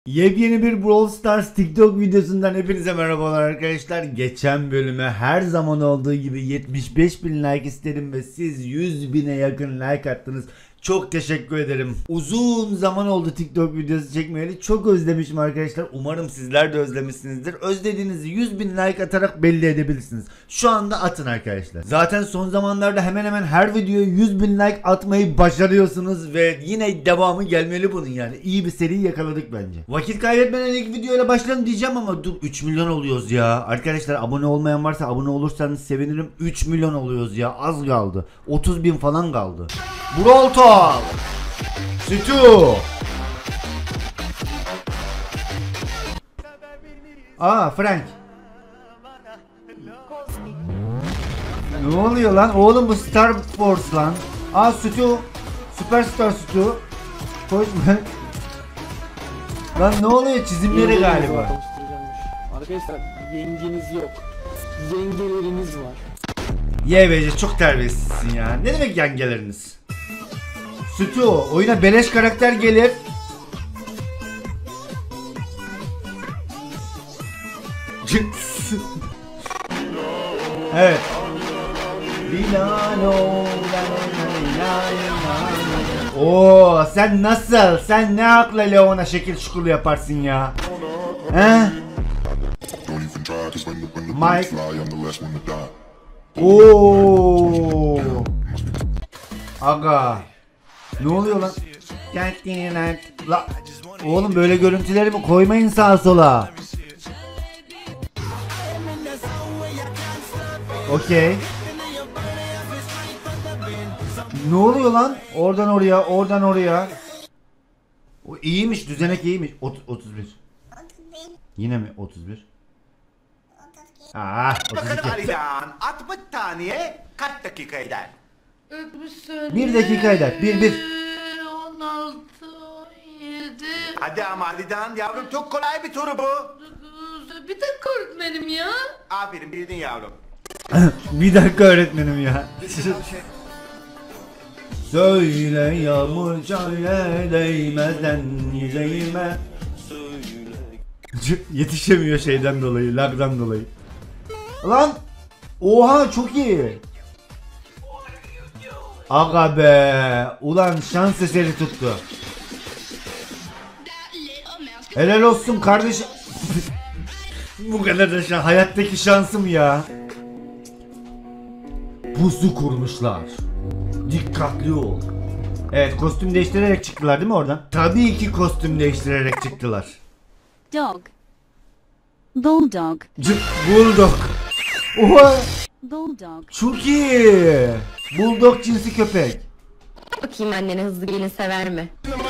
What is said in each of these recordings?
Yepyeni bir Brawl Stars TikTok videosundan hepinize merhabalar arkadaşlar. Geçen bölüme her zaman olduğu gibi 75.000 like istedim ve siz 100.000'e yakın like attınız. Çok teşekkür ederim. Uzun zaman oldu TikTok videosu çekmeyeli. Çok özlemişim arkadaşlar. Umarım sizler de özlemişsinizdir. Özlediğinizi 100.000 like atarak belli edebilirsiniz. Şu anda atın arkadaşlar. Zaten son zamanlarda hemen hemen her videoya 100.000 like atmayı başarıyorsunuz ve yine devamı gelmeli bunun yani. İyi bir seri yakaladık bence. Vakit kaybetmeden ilk videoyla başlayalım diyeceğim ama dur 3 milyon oluyoruz ya. Arkadaşlar abone olmayan varsa abone olursanız sevinirim. 3 milyon oluyoruz ya. Az kaldı. 30.000 falan kaldı. Brawl Talk. Stu. Frank. Ne oluyor lan? Oğlum bu Star Force lan. Stu. Süperstar Stu. Koşma. Lan ne oluyor? Çizimleri galiba. Arkadaşlar yengeniz yok. Yengeleriniz var. YBC çok terbiyesizsin ya. Ne demek yengeleriniz? Stu, oyuna beleş karakter gelir. Evet. Oo, sen nasıl? Sen ne akla Leon'a şekil şukulu yaparsın ya? He? Mike. Oo. Aga. Ne oluyor lan? La. Oğlum böyle görüntüleri mi koymayın sağa sola. Okey. Ne oluyor lan? Oradan oraya, oradan oraya. O iyiymiş, düzenek iyiymiş. 31. Yine mi 31? 32. 60 saniye kaç dakika eder? 1 dakika eder. 1. 16, 17. Hadi ama Alidan yavrum çok kolay bir soru bu. Bir dakika öğretmenim ya. Aferin bildin yavrum. Bir dakika öğretmenim ya. Söyle yağmur çare değmeden yüreğime. Yetişemiyor şeyden dolayı, lagdan dolayı. Lan! Oha çok iyi. Aga be! Ulan şans eseri tuttu. Helal olsun kardeşim. Bu kadar da hayattaki şansım ya. Pusu kurmuşlar. Dikkatli ol. Evet, kostüm değiştirerek çıktılar değil mi oradan? Tabii ki kostüm değiştirerek çıktılar. Dog. Bulldog. Bulldog. Oha! Bulldog. Çok iyi. Bulldog cinsi köpek. Bakayım annene hızlı gelin sever mi?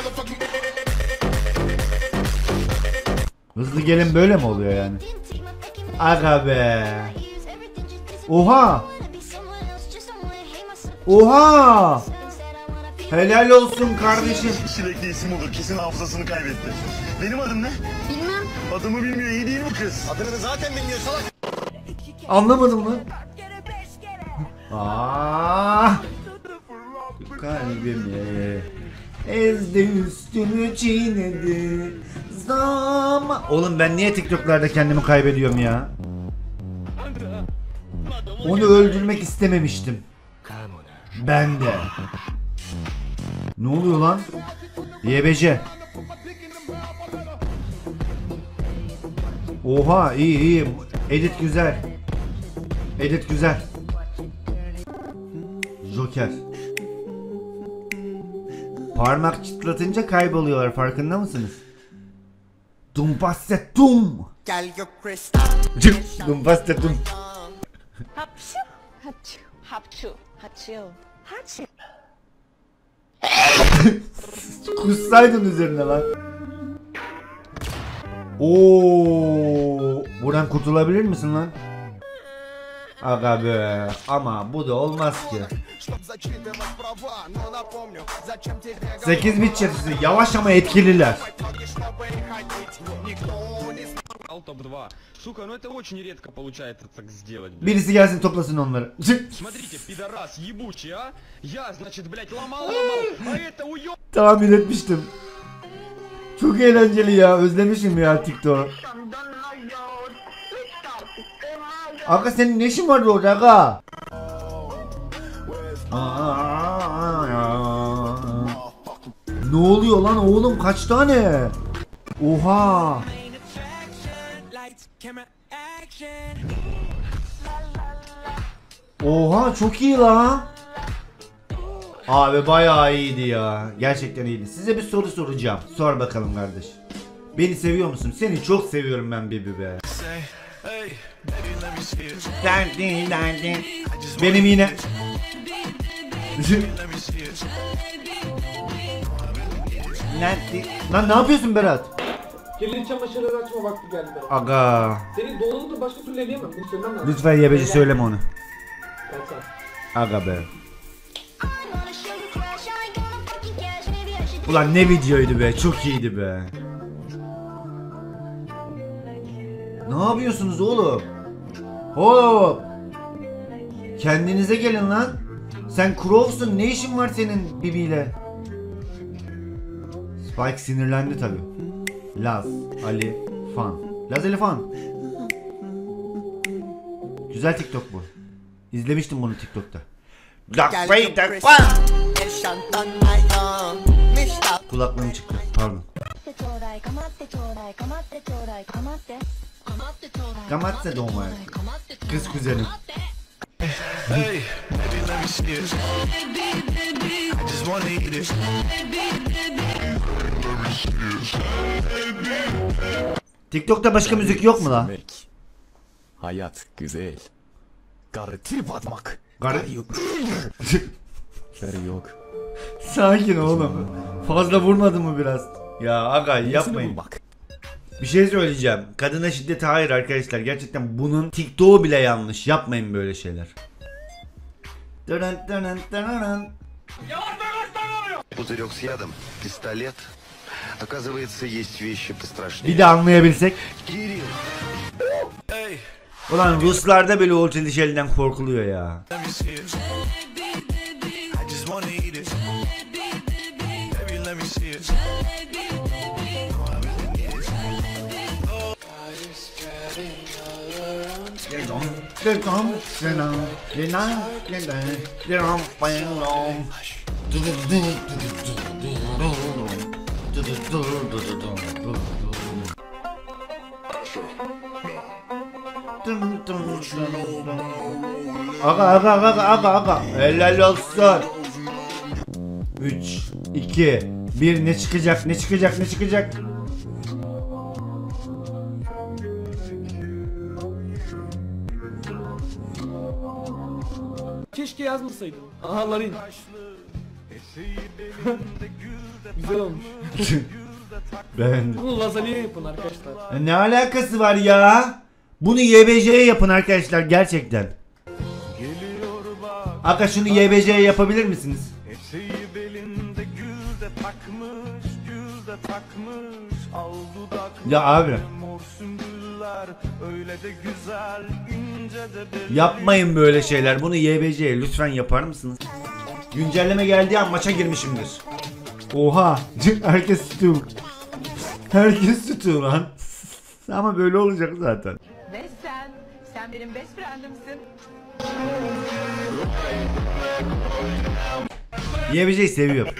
Hızlı gelin böyle mi oluyor yani? Aga be. Oha. Oha. Helal olsun kardeşim. Sürekli isim olur. Kesin hafızasını kaybetti. Benim adım ne? Bilmem. Adımı bilmiyor. İyi değil mi kız? Adını zaten bilmiyor salak. Anlamadım mı? Kalbimi ezdi üstünü çiğnedi zaman. Oğlum ben niye TikTok'larda kendimi kaybediyorum ya? Onu öldürmek istememiştim. Ben de. Ne oluyor lan? YBC. Oha iyi. Edit güzel. Edit güzel. Joker. Parmak çıtlatınca kayboluyorlar, farkında mısınız? Dumpassetum. Gel gök kristal. Dumpassetum. Hapşu. Hapşu. Hapşu. Hapşu. Hapşu. Kussaydın üzerine lan. Oo, buradan kurtulabilir misin lan? Aga be, ama bu da olmaz ki. 8 bit çetesi yavaş ama etkililer. Топ-2. Сука, ну это очень редко получается так сделать. Birisi gelsin toplasın onları. Смотрите, пидорас ебучий, а? Я, значит, блять, ломал, а это уёб... Tahmin etmiştim. Çok eğlenceli ya. Özlemişim ya TikTok. Aga senin ne işin vardı orada aga? Ne oluyor lan oğlum, kaç tane? Oha. Oha çok iyi la. Abi bayağı iyiydi ya. Gerçekten iyiydi. Size bir soru soracağım. Sor bakalım kardeş. Beni seviyor musun? Seni çok seviyorum ben Bibi be. Benim yine. Lan ne yapıyorsun Berat? Kirli çamaşırları açma vakti geldi. Aga. Senin dolabını da başka türlü eleyemem. Bunu söylemem lazım. Lütfen yebeci söyleme onu. Ben sana. Aga be. Ulan ne videoydu be, çok iyiydi be. Ne yapıyorsunuz oğlum? Hop. Kendinize gelin lan. Sen Crow'sun, ne işin var senin Bibi'yle? Spike sinirlendi tabi. Laz, Ali, Fan. Laz, Ali, Fan. Güzel TikTok bu. İzlemiştim bunu TikTok'ta. Kulaklığım çıktı, pardon. Kamatte doğma. Kız kuzenim. TikTok'ta başka müzik yok mu lan? Hayat güzel. Garı trip atmak. Garı yok. Garı yok. Sakin oğlum. Fazla vurmadı mı biraz? Ya aga yapmayın. Bak. Bir şey söyleyeceğim. Kadına şiddete hayır arkadaşlar. Gerçekten bunun TikTok'u bile yanlış. Yapmayın böyle şeyler. Пузырек с ядом, пистолет. Оказывается, есть вещи пострашнее. Bir de anlayabilsek. Кирилл. Ulan Ruslarda bile o çeliş elinden korkuluyor ya. Aga. Helal olsun. 3, 2, 1 ne çıkacak? Keşke yazmasaydın. Ahaların. Güzel olmuş. Ben. Bunu lazanya yapın arkadaşlar. Ne alakası var ya? Bunu YBC'ye yapın arkadaşlar gerçekten. Aga şunu YBC'ye yapabilir misiniz? Ya abi. Yapmayın böyle şeyler. Bunu YBC'ye lütfen yapar mısınız? Güncelleme geldiği an maça girmişimdir. Oha. Herkes tutuyor. Herkes tutuyor lan. Ama böyle olacak zaten. Ve sen benim best friend'imsin. YBC'yi seviyorum.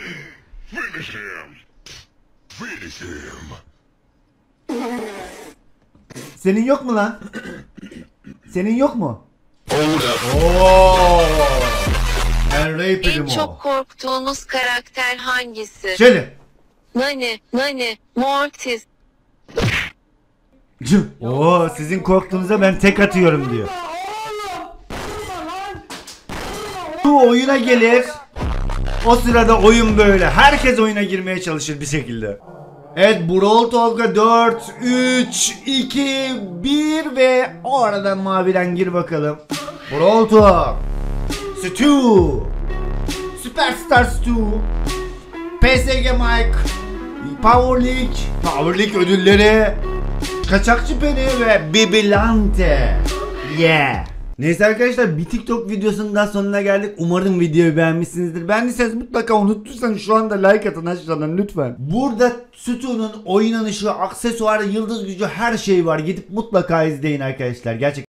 Senin yok mu lan? Senin yok mu? Ooo. En çok korktuğunuz karakter hangisi? Şöyle. Nani, Mortis. Oo, sizin korktuğunuza ben tek atıyorum diyor. Bu oyuna gelir. O sırada oyun böyle. Herkes oyuna girmeye çalışır bir şekilde. Evet, Brawl Talk'a 4, 3, 2, 1 ve o aradan maviden gir bakalım. Brawl Talk. Stu. Superstar Stu. PSG Mike. Power League ödülleri. Kaçakçı Penny ve Bibilante. Yeah. Neyse arkadaşlar, bir TikTok videosunun daha sonuna geldik. Umarım videoyu beğenmişsinizdir. Beğendiyseniz mutlaka, unuttuysanız şu anda like atın aşağıdan lütfen. Burada sütunun oynanışı, aksesuarı, yıldız gücü, her şey var. Gidip mutlaka izleyin arkadaşlar. Gerçekten